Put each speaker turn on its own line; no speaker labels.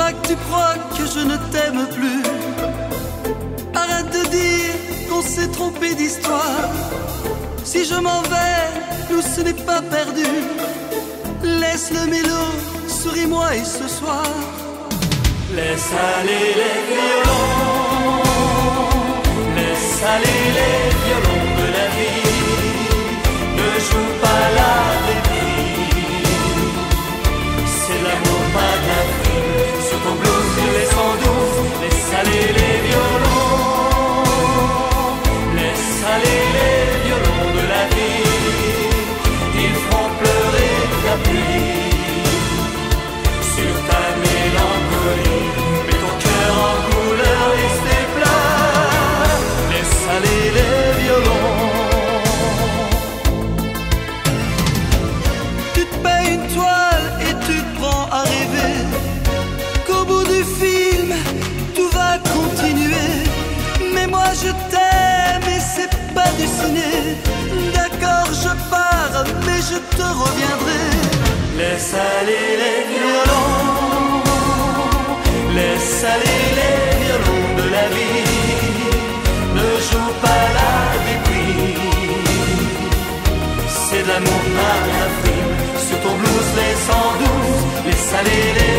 Toi que tu crois que je ne t'aime plus, arrête de dire qu'on s'est trompé d'histoire. Si je m'en vais, nous ce n'est pas perdu. Laisse le mélo, souris-moi et ce soir laisse aller les violons, laisse aller les violons de la vie. Ne joue pas la déprise, c'est l'amour pas de la vie. Sur ton blues, laisse en douce, laisse aller les violons, laisse aller les violons de la vie. Ils feront pleurer la pluie sur ta mélancolie. Mets ton cœur en couleur, laisse tes pleurs, laisse aller les violons. Tu te payes une toile et tu te prends à rêver qu'au bout du film tout va continuer. Mais moi je t'aime et c'est pas du ciné. D'accord, je pars mais je te reviendrai. Laisse aller les violons, laisse aller les violons de la vie. Ne joue pas la déprise, c'est de l'amour par la frime. Sur ton blues laisse en douce, laisse aller les